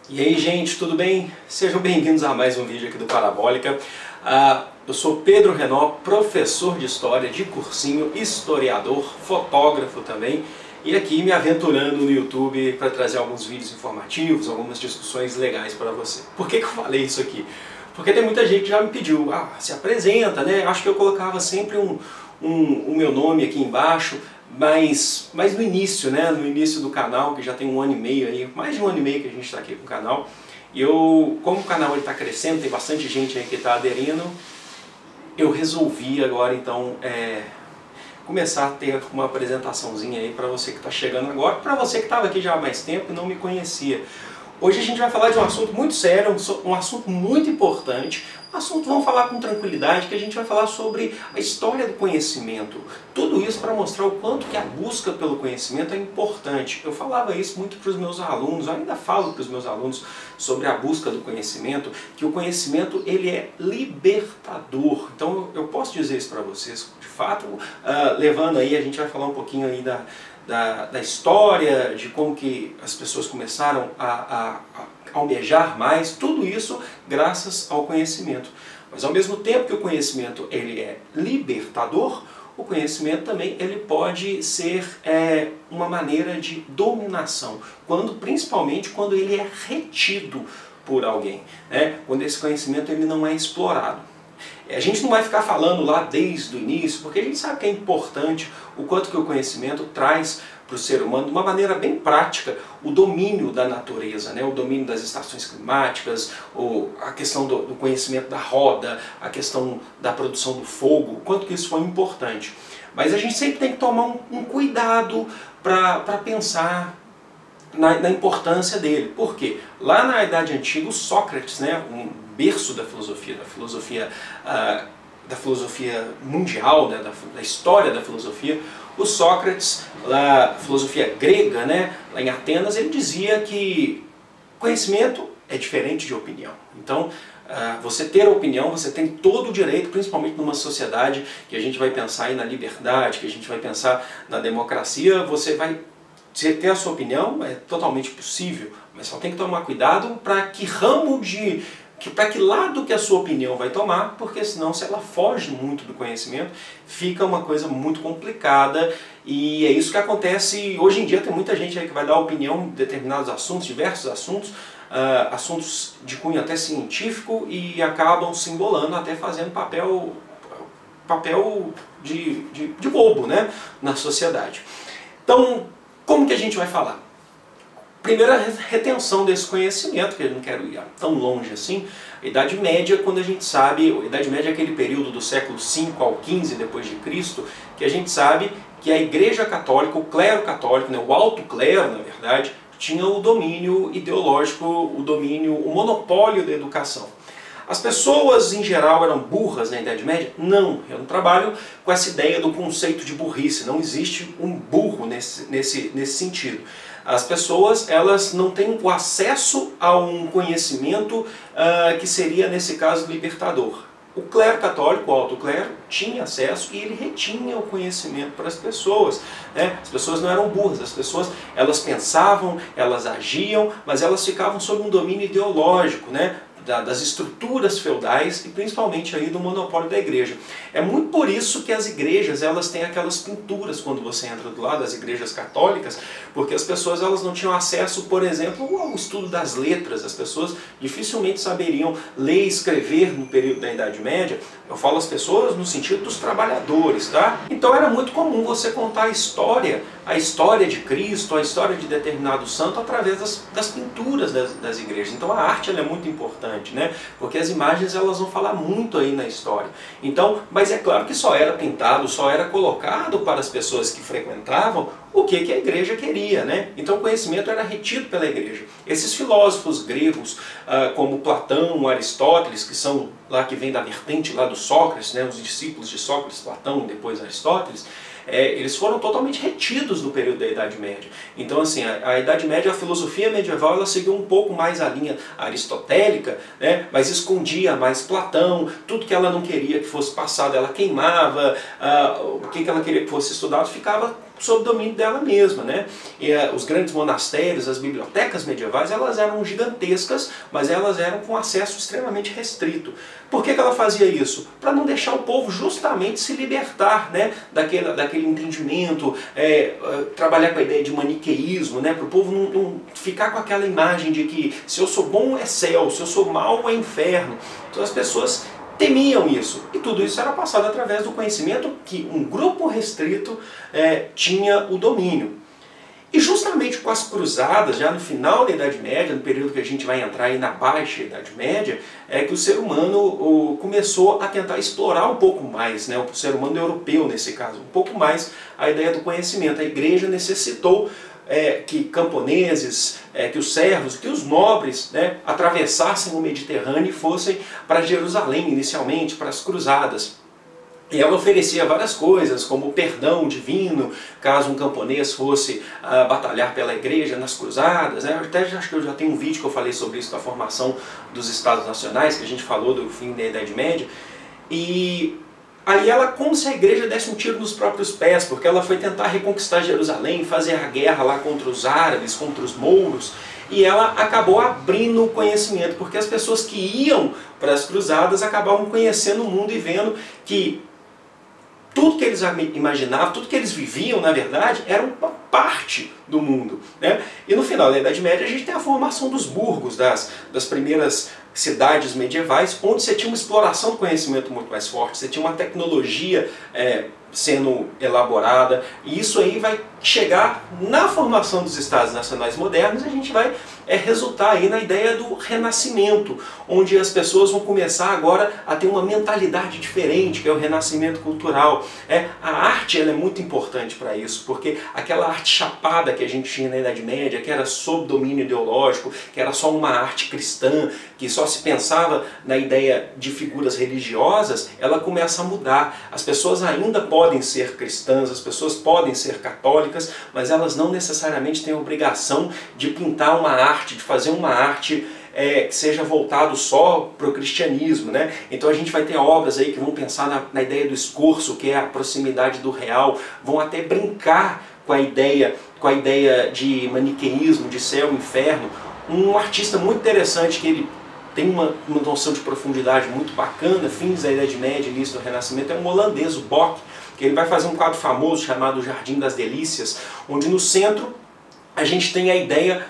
E aí, gente, tudo bem? Sejam bem-vindos a mais um vídeo aqui do Parabólica. Eu sou Pedro Renó, professor de História de cursinho, historiador, fotógrafo também, e aqui me aventurando no YouTube para trazer alguns vídeos informativos, algumas discussões legais para você. Por que eu falei isso aqui? Porque tem muita gente que já me pediu, se apresenta, né? Acho que eu colocava sempre o meu nome aqui embaixo, mas no início, né? No início do canal, que já tem 1 ano e meio aí, mais de 1 ano e meio que a gente está aqui com o canal. E como o canal está crescendo, tem bastante gente aí que está aderindo, eu resolvi agora então começar a ter uma apresentaçãozinha aí para você que está chegando agora, para você que estava aqui já há mais tempo e não me conhecia. Hoje a gente vai falar de um assunto muito sério, um assunto muito importante, vamos falar com tranquilidade, que a gente vai falar sobre a história do conhecimento. Tudo isso para mostrar o quanto que a busca pelo conhecimento é importante. Eu falava isso muito para os meus alunos, eu ainda falo para os meus alunos sobre a busca do conhecimento, que o conhecimento ele é libertador. Então eu posso dizer isso para vocês, de fato, levando aí, a gente vai falar um pouquinho aí da história, de como que as pessoas começaram a almejar mais, tudo isso graças ao conhecimento. Mas ao mesmo tempo que o conhecimento ele é libertador, o conhecimento também ele pode ser uma maneira de dominação, principalmente quando ele é retido por alguém, né? Quando esse conhecimento ele não é explorado. A gente não vai ficar falando lá desde o início, porque a gente sabe que é importante o quanto que o conhecimento traz para o ser humano, de uma maneira bem prática, o domínio da natureza, né? O domínio das estações climáticas, a questão do conhecimento da roda, a questão da produção do fogo, o quanto que isso foi importante. Mas a gente sempre tem que tomar um cuidado para pensar na importância dele. Por quê? Lá na Idade Antiga, o Sócrates, né, um berço da filosofia mundial, né, da história da filosofia, o Sócrates, lá, filosofia grega, né, lá em Atenas, ele dizia que conhecimento é diferente de opinião. Então, você ter opinião, você tem todo o direito, principalmente numa sociedade que a gente vai pensar aí na liberdade, que a gente vai pensar na democracia, você ter a sua opinião é totalmente possível, mas só tem que tomar cuidado para para que lado que a sua opinião vai tomar, porque senão se ela foge muito do conhecimento, fica uma coisa muito complicada, e é isso que acontece hoje em dia. Tem muita gente aí que vai dar opinião em determinados assuntos, diversos assuntos, assuntos de cunho até científico, e acabam se embolando, até fazendo papel de bobo, né, na sociedade. Então, como que a gente vai falar? Primeiro, a retenção desse conhecimento, que eu não quero ir tão longe assim. A Idade Média, quando a gente sabe, a Idade Média é aquele período do século V ao XV depois de Cristo, que a gente sabe que a Igreja Católica, o clero católico, né, o alto clero, na verdade, tinha o domínio ideológico, o monopólio da educação. As pessoas, em geral, eram burras na Idade Média? Não, eu não trabalho com essa ideia do conceito de burrice, não existe um burro nesse sentido. As pessoas, elas não têm o acesso a um conhecimento que seria, nesse caso, libertador. O clero católico, o alto clero, tinha acesso e ele retinha o conhecimento para as pessoas, né? As pessoas não eram burras, as pessoas elas pensavam, elas agiam, mas elas ficavam sob um domínio ideológico, né? Das estruturas feudais e principalmente aí do monopólio da igreja. É muito por isso que as igrejas elas têm aquelas pinturas quando você entra do lado das igrejas católicas, porque as pessoas elas não tinham acesso, por exemplo, ao estudo das letras. As pessoas dificilmente saberiam ler e escrever no período da Idade Média. Eu falo as pessoas no sentido dos trabalhadores, tá? Então era muito comum você contar a história de Cristo, a história de determinado santo através das pinturas das igrejas. Então a arte ela é muito importante, né? Porque as imagens elas vão falar muito aí na história. Então, mas é claro que só era pintado, só era colocado para as pessoas que frequentavam o que a igreja queria, né? Então o conhecimento era retido pela igreja. Esses filósofos gregos, como Platão, Aristóteles, que são lá que vem da vertente lá do Sócrates, né? Os discípulos de Sócrates, Platão e depois Aristóteles, eles foram totalmente retidos no período da Idade Média. Então, assim, a Idade Média, a filosofia medieval, ela seguiu um pouco mais a linha aristotélica, né, mas escondia mais Platão, tudo que ela não queria que fosse passado, ela queimava, o que ela queria que fosse estudado ficava sob domínio dela mesma, né? E, os grandes monastérios, as bibliotecas medievais, elas eram gigantescas, mas elas eram com acesso extremamente restrito. Por que ela fazia isso? Para não deixar o povo justamente se libertar, né, daquele entendimento, trabalhar com a ideia de maniqueísmo, né, para o povo não ficar com aquela imagem de que se eu sou bom é céu, se eu sou mau é inferno. Então as pessoas temiam isso. E tudo isso era passado através do conhecimento que um grupo restrito tinha o domínio. E justamente com as cruzadas, já no final da Idade Média, no período que a gente vai entrar aí na Baixa Idade Média, é que o ser humano começou a tentar explorar um pouco mais, né, o ser humano europeu nesse caso, um pouco mais a ideia do conhecimento. A Igreja necessitou que camponeses, que os servos, que os nobres, né, atravessassem o Mediterrâneo e fossem para Jerusalém inicialmente, para as cruzadas. E ela oferecia várias coisas, como o perdão divino, caso um camponês fosse batalhar pela igreja nas cruzadas, né? Acho que eu já tenho um vídeo que eu falei sobre isso, da formação dos Estados Nacionais, que a gente falou do fim da Idade Média. E aí ela, como se a igreja desse um tiro nos próprios pés, porque ela foi tentar reconquistar Jerusalém, fazer a guerra lá contra os árabes, contra os mouros, e ela acabou abrindo o conhecimento, porque as pessoas que iam para as cruzadas acabavam conhecendo o mundo e vendo que tudo que eles imaginavam, tudo que eles viviam, na verdade, era uma parte do mundo, né? E no final da Idade Média a gente tem a formação dos burgos, das primeiras cidades medievais, onde você tinha uma exploração do conhecimento muito mais forte, você tinha uma tecnologia sendo elaborada, e isso aí vai chegar na formação dos Estados Nacionais modernos, e a gente vai resultar aí na ideia do renascimento, onde as pessoas vão começar agora a ter uma mentalidade diferente, que é o renascimento cultural. A arte ela é muito importante para isso, porque aquela arte chapada que a gente tinha na Idade Média, que era sob domínio ideológico, que era só uma arte cristã, que só se pensava na ideia de figuras religiosas, ela começa a mudar. As pessoas ainda podem ser cristãs, as pessoas podem ser católicas, mas elas não necessariamente têm a obrigação de pintar uma arte, de fazer uma arte que seja voltado só para o cristianismo, né? Então a gente vai ter obras aí que vão pensar na ideia do escorço, que é a proximidade do real, vão até brincar com a ideia de maniqueísmo, de céu e inferno. Um artista muito interessante, que ele tem uma noção de profundidade muito bacana, fins da Idade Média, início do Renascimento, é um holandês, o Bock, que ele vai fazer um quadro famoso chamado Jardim das Delícias, onde no centro a gente tem a ideia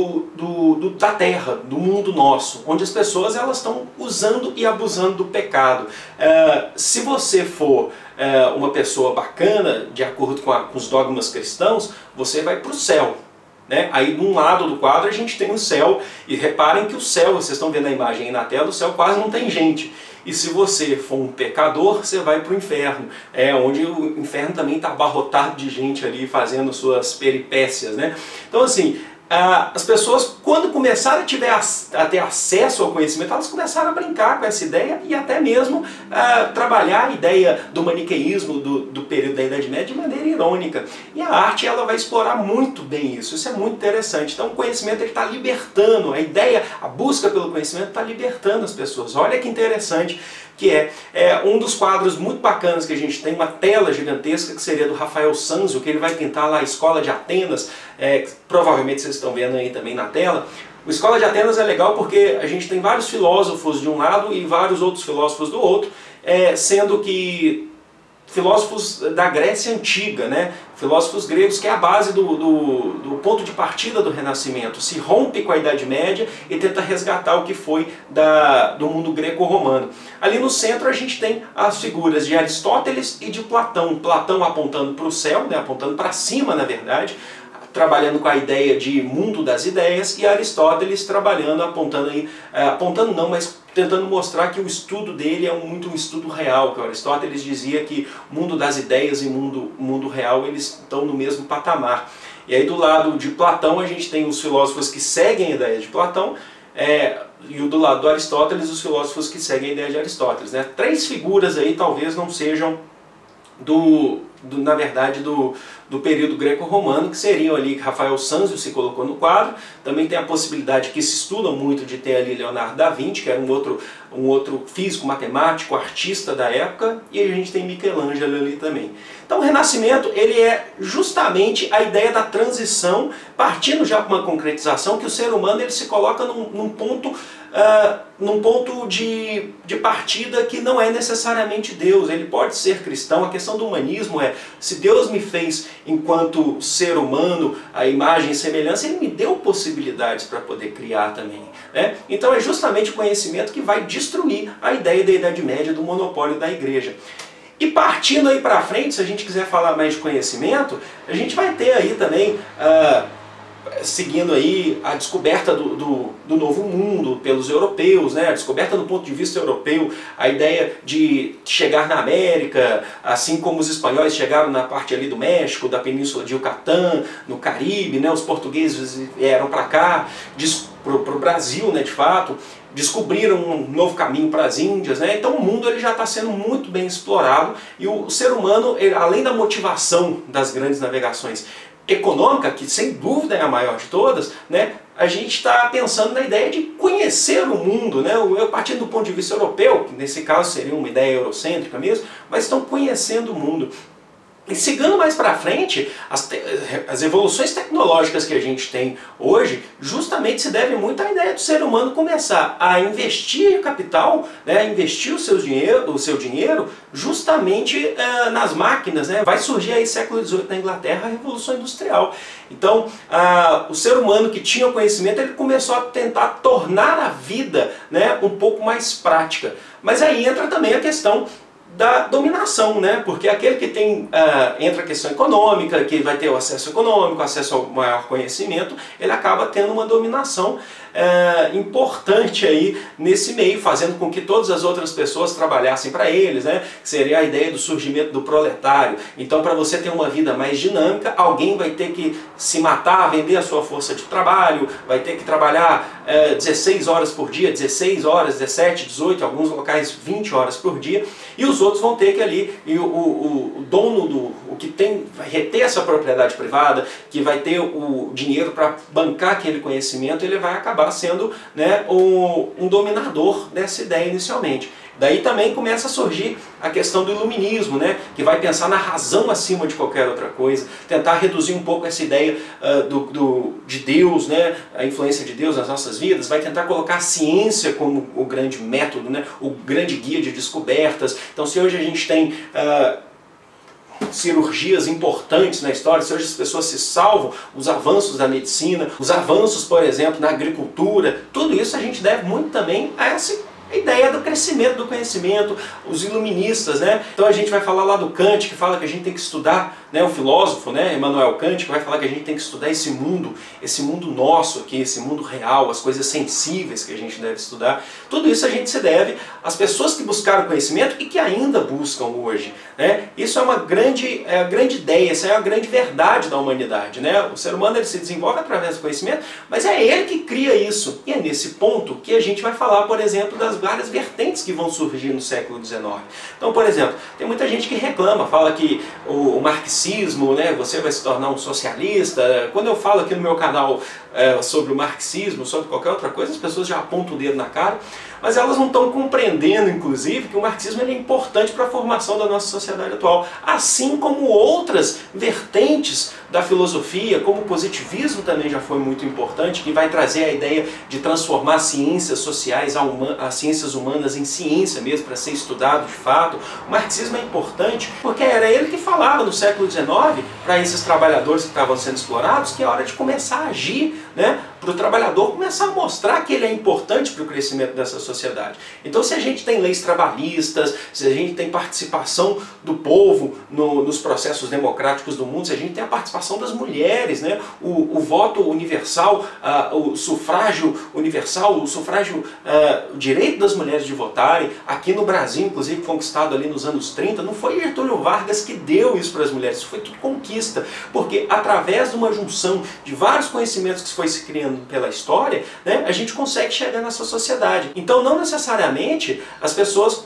da terra, do mundo nosso, onde as pessoas elas estão usando e abusando do pecado. Se você for uma pessoa bacana, de acordo com os dogmas cristãos, você vai para o céu. Né? Aí de um lado do quadro a gente tem o céu, e reparem que o céu, vocês estão vendo a imagem aí na tela, o céu quase não tem gente. E se você for um pecador, você vai para o inferno, onde o inferno também está abarrotado de gente ali fazendo suas peripécias, né? Então assim, as pessoas, quando começaram a ter acesso ao conhecimento, elas começaram a brincar com essa ideia e até mesmo trabalhar a ideia do maniqueísmo do período da Idade Média de maneira irônica. E a arte ela vai explorar muito bem isso é muito interessante. Então o conhecimento está libertando, a busca pelo conhecimento está libertando as pessoas. Olha que interessante, que é um dos quadros muito bacanas que a gente tem, uma tela gigantesca que seria do Rafael Sanzio, que ele vai pintar lá a Escola de Atenas, que provavelmente vocês estão vendo aí também na tela. O Escola de Atenas é legal porque a gente tem vários filósofos de um lado e vários outros filósofos do outro, sendo que filósofos da Grécia Antiga, né? Filósofos gregos, que é a base do ponto de partida do Renascimento. Se rompe com a Idade Média e tenta resgatar o que foi do mundo greco-romano. Ali no centro a gente tem as figuras de Aristóteles e de Platão. Platão apontando para o céu, né? Apontando para cima, na verdade, trabalhando com a ideia de mundo das ideias, e Aristóteles trabalhando, apontando não, mas tentando mostrar que o estudo dele é muito um estudo real, que Aristóteles dizia que o mundo das ideias e o mundo real eles estão no mesmo patamar. E aí do lado de Platão a gente tem os filósofos que seguem a ideia de Platão, e do lado do Aristóteles os filósofos que seguem a ideia de Aristóteles, né? Três figuras aí talvez não sejam na verdade, do período greco-romano, que seriam ali, Rafael Sanzio se colocou no quadro. Também tem a possibilidade que se estuda muito de ter ali Leonardo da Vinci, que era um outro físico, matemático, artista da época, e a gente tem Michelangelo ali também. Então o Renascimento, ele é justamente a ideia da transição, partindo já para uma concretização, que o ser humano ele se coloca num ponto de partida que não é necessariamente Deus. Ele pode ser cristão. A questão do humanismo é, se Deus me fez enquanto ser humano, a imagem e semelhança, Ele me deu possibilidades para poder criar também, né? Então é justamente o conhecimento que vai destruir a ideia da Idade Média, do monopólio da igreja. E partindo aí para frente, se a gente quiser falar mais de conhecimento, a gente vai ter aí também, seguindo aí a descoberta do novo mundo pelos europeus, né? A descoberta do ponto de vista europeu, a ideia de chegar na América, assim como os espanhóis chegaram na parte ali do México, da Península de Yucatán, no Caribe, né? Os portugueses vieram para cá, para o Brasil, né, de fato, descobriram um novo caminho para as Índias, né? Então o mundo ele já está sendo muito bem explorado, e o ser humano, ele, além da motivação das grandes navegações econômica, que sem dúvida é a maior de todas, né, a gente está pensando na ideia de conhecer o mundo, né? Eu partindo do ponto de vista europeu, que nesse caso seria uma ideia eurocêntrica mesmo, mas estão conhecendo o mundo. E seguindo mais para frente, as evoluções tecnológicas que a gente tem hoje justamente se devem muito à ideia do ser humano começar a investir capital, né, a investir o seu dinheiro justamente nas máquinas, né? Vai surgir aí século XVIII na Inglaterra a Revolução Industrial. Então o ser humano que tinha o conhecimento, ele começou a tentar tornar a vida, né, um pouco mais prática. Mas aí entra também a questão da dominação, né? Porque aquele que tem, entra a questão econômica, que vai ter o acesso econômico, acesso ao maior conhecimento, ele acaba tendo uma dominação importante aí nesse meio, fazendo com que todas as outras pessoas trabalhassem para eles, né? Seria a ideia do surgimento do proletário. Então, para você ter uma vida mais dinâmica, alguém vai ter que se matar, vender a sua força de trabalho, vai ter que trabalhar 16 horas por dia, 16 horas, 17, 18, em alguns locais 20 horas por dia, e os outros vão ter que ali, e o dono o que tem, vai reter essa propriedade privada, que vai ter o dinheiro para bancar aquele conhecimento, ele vai acabar sendo, né, um dominador dessa ideia inicialmente. Daí também começa a surgir a questão do iluminismo, né, que vai pensar na razão acima de qualquer outra coisa, tentar reduzir um pouco essa ideia de Deus, né, a influência de Deus nas nossas vidas, vai tentar colocar a ciência como o grande método, né, o grande guia de descobertas. Então, se hoje a gente tem cirurgias importantes na história, se hoje as pessoas se salvam, os avanços da medicina, os avanços, por exemplo, na agricultura, tudo isso a gente deve muito também a essa ideia do crescimento do conhecimento, os iluministas, né? Então a gente vai falar lá do Kant, que fala que a gente tem que estudar, né, o filósofo, né, Immanuel Kant, que vai falar que a gente tem que estudar esse mundo nosso aqui, esse mundo real, as coisas sensíveis que a gente deve estudar. Tudo isso a gente se deve às pessoas que buscaram conhecimento e que ainda buscam hoje, né? Isso é uma grande ideia, essa é a grande verdade da humanidade, né? O ser humano ele se desenvolve através do conhecimento, mas é ele que cria isso. E é nesse ponto que a gente vai falar, por exemplo, das várias vertentes que vão surgir no século XIX. Então, por exemplo, tem muita gente que reclama, fala que o marxismo, né, você vai se tornar um socialista. Quando eu falo aqui no meu canal sobre o marxismo, sobre qualquer outra coisa, as pessoas já apontam o dedo na cara, mas elas não estão compreendendo, inclusive, que o marxismo ele é importante para a formação da nossa sociedade atual, assim como outras vertentes da filosofia, como o positivismo também já foi muito importante, que vai trazer a ideia de transformar ciências sociais, as ciências humanas em ciência mesmo, para ser estudado de fato. O marxismo é importante porque era ele que falava no século XIX para esses trabalhadores que estavam sendo explorados que é hora de começar a agir, né, para o trabalhador começar a mostrar que ele é importante para o crescimento dessa sociedade. Então, se a gente tem leis trabalhistas, se a gente tem participação do povo nos processos democráticos do mundo, se a gente tem a participação das mulheres, né, o voto universal, o sufrágio universal, o direito das mulheres de votarem, aqui no Brasil, inclusive conquistado ali nos anos 30, não foi Getúlio Vargas que deu isso para as mulheres, isso foi tudo conquista, porque através de uma junção de vários conhecimentos que foi se criando pela história, né, a gente consegue chegar nessa sociedade. Então não necessariamente as pessoas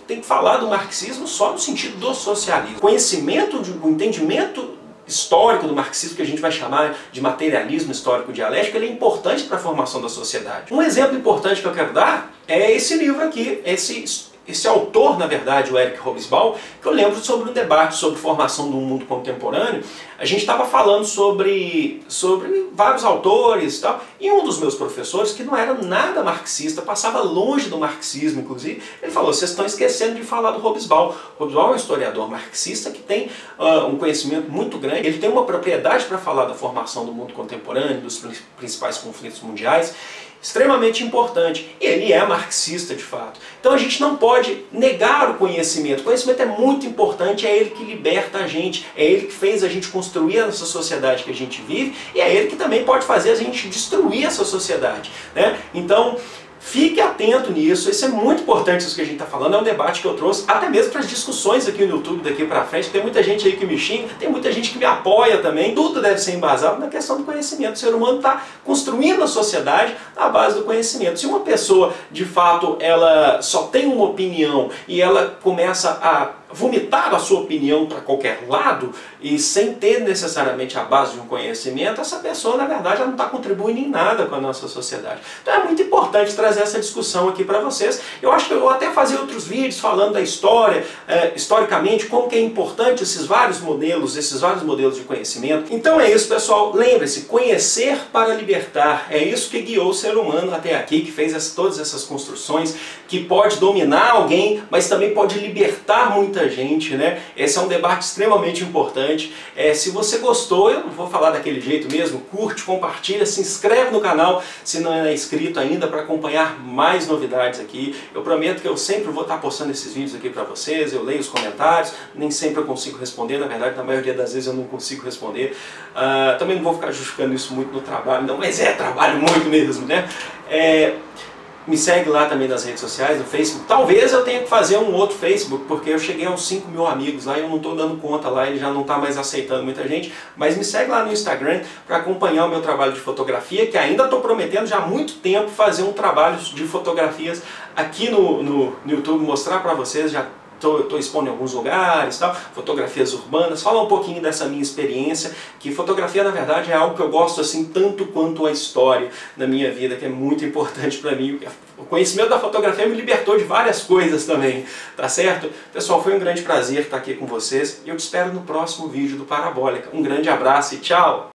tem que falar do marxismo só no sentido do socialismo. Conhecimento, o entendimento histórico do marxismo, que a gente vai chamar de materialismo histórico dialético, ele é importante para a formação da sociedade. Um exemplo importante que eu quero dar é esse livro aqui, esse autor, na verdade, o Eric Hobsbawm, que eu lembro sobre um debate sobre formação do mundo contemporâneo. A gente estava falando sobre vários autores e tal, e um dos meus professores, que não era nada marxista, passava longe do marxismo, inclusive, ele falou: vocês estão esquecendo de falar do Hobsbawm. Hobsbawm é um historiador marxista que tem um conhecimento muito grande, ele tem uma propriedade para falar da formação do mundo contemporâneo, dos principais conflitos mundiais, extremamente importante. E ele é marxista, de fato. Então a gente não pode negar o conhecimento. O conhecimento é muito importante, é ele que liberta a gente, é ele que fez a gente construir essa sociedade que a gente vive, e é ele que também pode fazer a gente destruir essa sociedade, né? Então, fique atento nisso, isso é muito importante, isso que a gente está falando, é um debate que eu trouxe, até mesmo para as discussões aqui no YouTube daqui para frente. Tem muita gente aí que me xinga, tem muita gente que me apoia também, tudo deve ser embasado na questão do conhecimento. O ser humano está construindo a sociedade na base do conhecimento. Se uma pessoa, de fato, ela só tem uma opinião e ela começa a vomitar a sua opinião para qualquer lado e sem ter necessariamente a base de um conhecimento, essa pessoa, na verdade, ela não está contribuindo em nada com a nossa sociedade. Então é muito importante trazer essa discussão aqui para vocês. Eu acho que eu vou até fazer outros vídeos falando da história, historicamente, como que é importante esses vários modelos de conhecimento. Então é isso, pessoal. Lembre-se, conhecer para libertar. É isso que guiou o ser humano até aqui, que fez todas essas construções, que pode dominar alguém, mas também pode libertar muita gente, né? Esse é um debate extremamente importante. Se você gostou, eu não vou falar daquele jeito mesmo, curte, compartilha, se inscreve no canal se não é inscrito ainda para acompanhar mais novidades aqui. Eu prometo que eu sempre vou estar postando esses vídeos aqui para vocês, eu leio os comentários, nem sempre eu consigo responder, na verdade, na maioria das vezes eu não consigo responder. Também não vou ficar justificando isso muito no trabalho, não, mas trabalho muito mesmo, né? Me segue lá também nas redes sociais, no Facebook. Talvez eu tenha que fazer um outro Facebook, porque eu cheguei aos 5 mil amigos lá e eu não estou dando conta lá, ele já não está mais aceitando muita gente. Mas me segue lá no Instagram para acompanhar o meu trabalho de fotografia, que ainda estou prometendo já há muito tempo fazer um trabalho de fotografias aqui no YouTube, mostrar para vocês. Já estou expondo em alguns lugares, tal, fotografias urbanas, falar um pouquinho dessa minha experiência, que fotografia na verdade é algo que eu gosto assim tanto quanto a história na minha vida, que é muito importante para mim. O conhecimento da fotografia me libertou de várias coisas também, tá certo? Pessoal, foi um grande prazer estar aqui com vocês e eu te espero no próximo vídeo do Parabólica. Um grande abraço e tchau!